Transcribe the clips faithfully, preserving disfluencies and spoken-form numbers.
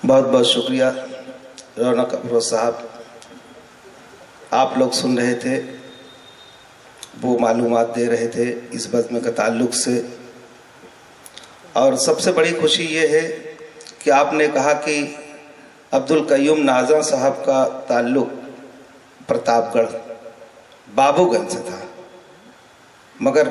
बहुत बहुत शुक्रिया रौनक अफरोज साहब। आप लोग सुन रहे थे, वो मालूमात दे रहे थे इस बज़्म के ताल्लुक़ से। और सबसे बड़ी खुशी ये है कि आपने कहा कि अब्दुल क़य्यूम नाज़ा साहब का ताल्लुक़ प्रतापगढ़ बाबूगंज से था, मगर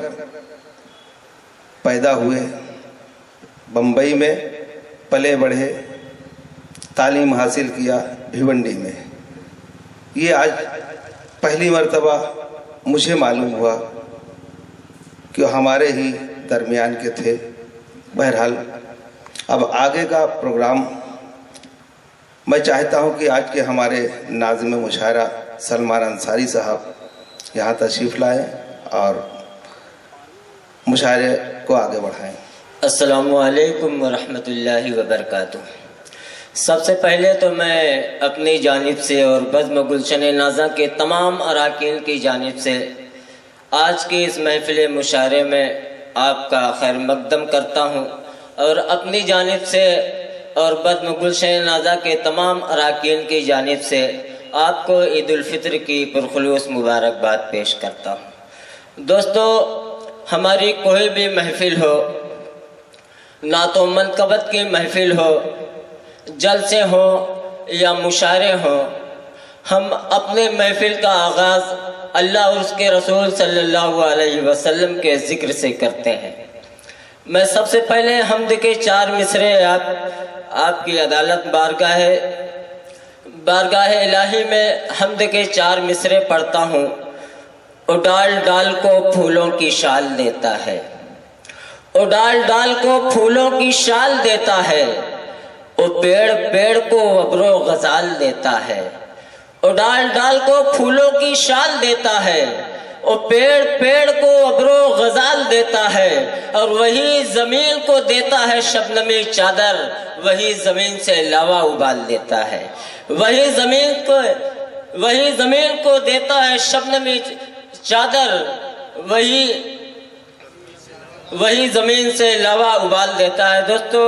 पैदा हुए बम्बई में, पले बढ़े, तालीम हासिल किया भिवंडी में। ये आज पहली मर्तबा मुझे मालूम हुआ कि हमारे ही दरमियान के थे। बहरहाल अब आगे का प्रोग्राम मैं चाहता हूं कि आज के हमारे नाज़िम मुशायरा सलमान अंसारी साहब यहाँ तशरीफ़ लाएं और मुशायरे को आगे बढ़ाएं। अस्सलामु अलैकुम वरहमतुल्लाहि वबरकातुहू। सबसे पहले तो मैं अपनी जानिब से और बज़्म गुलशन नाज़ा के तमाम अराकीन की जानिब से आज की इस महफिल मुशायरे में आपका खैर मक़दम करता हूँ, और अपनी जानिब से और बज़्म गुलशन नाज़ा के तमाम अराकीन की जानिब से आपको ईद उल फित्र की पुरखुलूस मुबारकबाद पेश करता हूँ। दोस्तों, हमारी कोई भी महफिल हो, ना तो मनकबत की महफिल हो, जलसे हो या मुशायरे हो, हम अपने महफिल का आगाज़ अल्लाह और उसके रसूल सल्लल्लाहु अलैहि वसल्लम के ज़िक्र से करते हैं। मैं सबसे पहले हम्द के चार मिसरे आप आपकी अदालत बारगाह बारगाह इलाही में हम्द के चार मिसरे पढ़ता हूँ। उडाल डाल को फूलों की शाल देता है, उडाल डाल को फूलों की शाल देता है, वो पेड़ पेड़ को अब्रो गजाल देता है। उडाल डाल को फूलों की शाल देता है, वो पेड़ पेड़ को अब्रो गजाल देता है, और वही जमीन को देता है शबनमी चादर, वही जमीन से लावा उबाल देता है। वही जमीन को वही जमीन को देता है शबनमी चादर, वही वही जमीन से लावा उबाल देता है। दोस्तों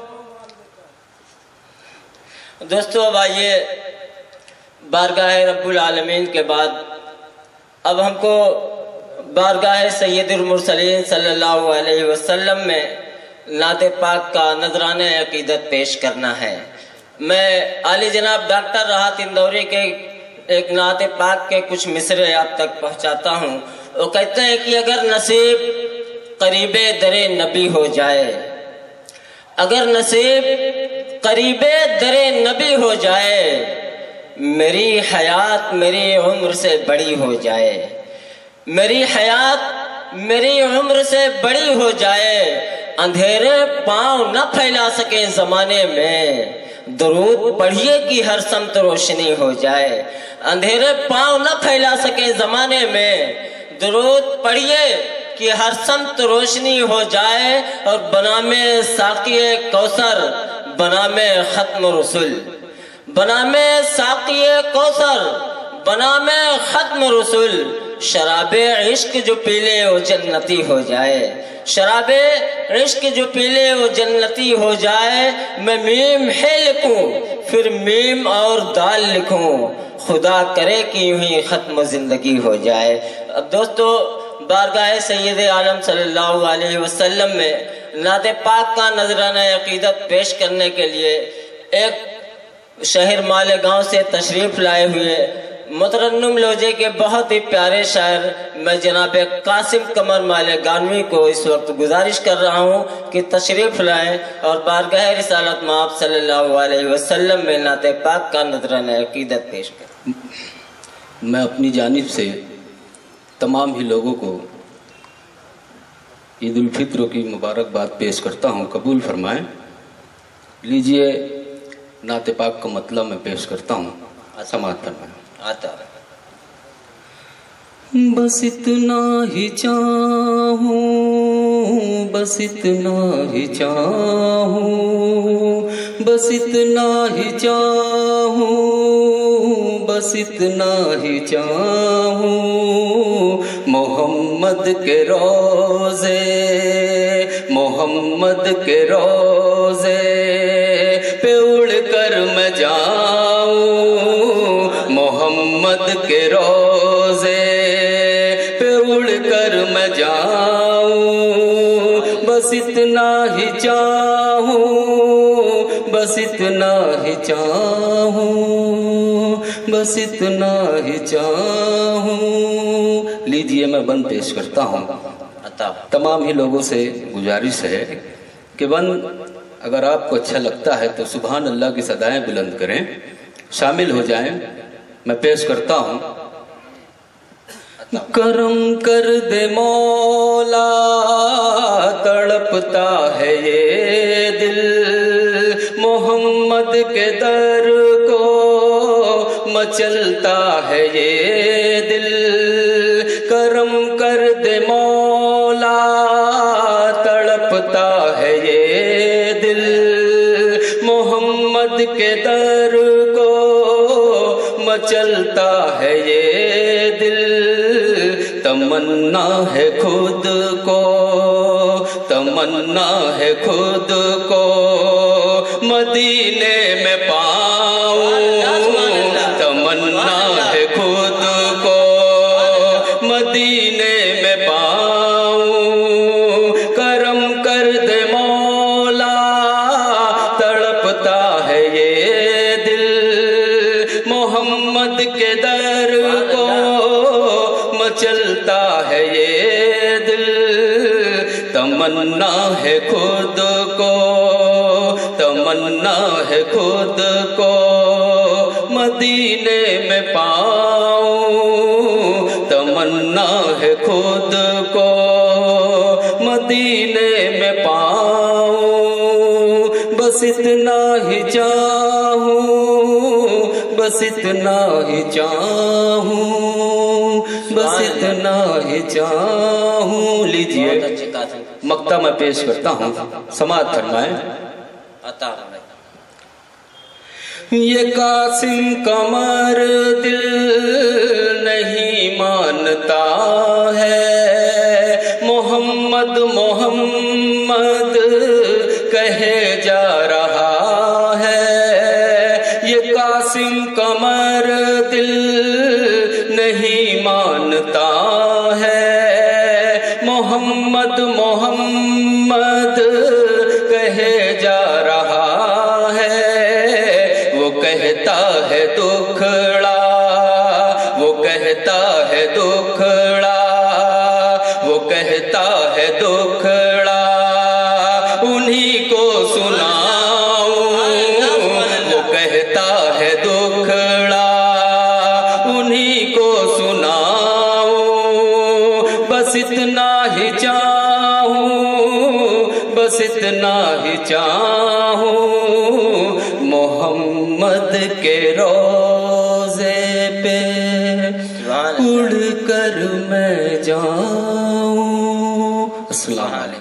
दोस्तों अब आइए, बारगाह रब्बुल आलमीन के बाद अब हमको बारगाह सैयदुल मुरसलीन सल्लल्लाहु अलैहि वसल्लम में नाते पाक का नजराने अकीदत पेश करना है। मैं आली जनाब डॉक्टर राहत इंदौरी के एक नाते पाक के कुछ मिसरे आप तक पहुंचाता हूं। वो कहते हैं कि अगर नसीब करीबे दरे नबी हो जाए, अगर नसीब करीबे दरे नबी हो जाए, मेरी हयात मेरी उम्र से बड़ी हो जाए, मेरी हयात मेरी उम्र से बड़ी हो जाए, अंधेरे पांव न फैला सके जमाने में, दरूद पढ़िए कि हर समत रोशनी हो जाए। अंधेरे पांव न फैला सके जमाने में, दरूद पढ़िए कि हर समत रोशनी हो जाए, और बनामे साक़िए कौसर बनामे खत्म रसूल, बनामे साक़िए कौसर बनामे खत्म रसूल, शराबे इश्क जो पीले वो जन्नती हो जाए, शराबे इश्क जो पीले वो जन्नती हो जाए। मैं मीम है लिखूं फिर मीम और दाल लिखूं, खुदा करे कि यूं ही खत्म जिंदगी हो जाए। अब दोस्तों, बारगाह सैयद आलम सल्लल्लाहु अलैहि वसल्लम में नाते पाक का नजराना अकीदत पेश करने के लिए एक शहर मालेगांव से तशरीफ लाए हुए मुतरन्नुम लोजे के बहुत ही प्यारे शायर मैं जनाब कासिम कमर मालेगानवी को इस वक्त गुजारिश कर रहा हूँ कि तशरीफ लाएं और बारगाह रिसालत माब सल्लल्लाहु अलैहि वसल्लम में नाते पाक का नजराना अकीदत पेश करें। मैं अपनी जानिब से तमाम ही लोगों को ईद उल फित्र की मुबारकबाद पेश करता हूँ, कबूल फरमाएं। लीजिए नाते पाक का मतलब मैं पेश करता हूँ, समाअत फरमाएं। आता बस इतना ही चाहूं, बस इतना ही चाहूं, बस इतना ही चाहूं, बस इतना ही चाहूं, मोहम्मद के रोज़े, मोहम्मद के रोज़े पे उड़ कर میں جاؤں محمد کے روزے پہ اڑ کر میں جاؤں بس اتنا ہی چاہوں بس اتنا ہی چاہوں بس اتنا ہی چاہوں. لیجئے میں بند پیش کرتا ہوں. تمام ہی لوگوں سے گزارش ہے کہ بند اگر آپ کو اچھا لگتا ہے تو سبحان اللہ کی صدائیں بلند کریں، شامل ہو جائیں. میں پیش کرتا ہوں. کرم کر دے مولا تڑپتا ہے یہ دل محمد کے در کو مچلتا ہے یہ دل. کرم کر دے مولا تڑپتا ہے یہ دل محمد کے در کو مچلتا ہے یہ دل. تمنا ہے خود کو تمنا ہے خود کو مدینے میں پاؤں. تمنا ہے خود کو مدینے میں پاؤں. کرم کر دے مولا تڑپتا ہے یہ دل محمد کے در کو مچلتا ہے یہ دل. تمنا ہے خود کو تمنا ہے خود کو مدینے میں پاؤں. تمنا ہے خود کو مدینے میں پاؤں. بس اتنا ہی چاہوں بس اتنا ہی چاہوں بس اتنا ہی چاہوں. لیجئے مقطع میں پیش کرتا ہوں، سماعت فرمائیں. یہ قاسم قمر دل نہیں مانتا ہے محمد محمد کہے جا رہا ہے. یہ قاسم قمر دل نہیں مانتا ہے محمد محمد کہے جا رہا ہے. وہ کہتا ہے دکھڑا وہ کہتا ہے دکھڑا وہ کہتا ہے دکھڑا انہی کو سناؤں. وہ کہتا ہے دکھڑا انہی کو سناؤں. بس اتنا ہی چاہوں بس اتنا ہی چاہوں محمد کے روزے پہ اڑ کر میں جاؤں. السلام علیکم.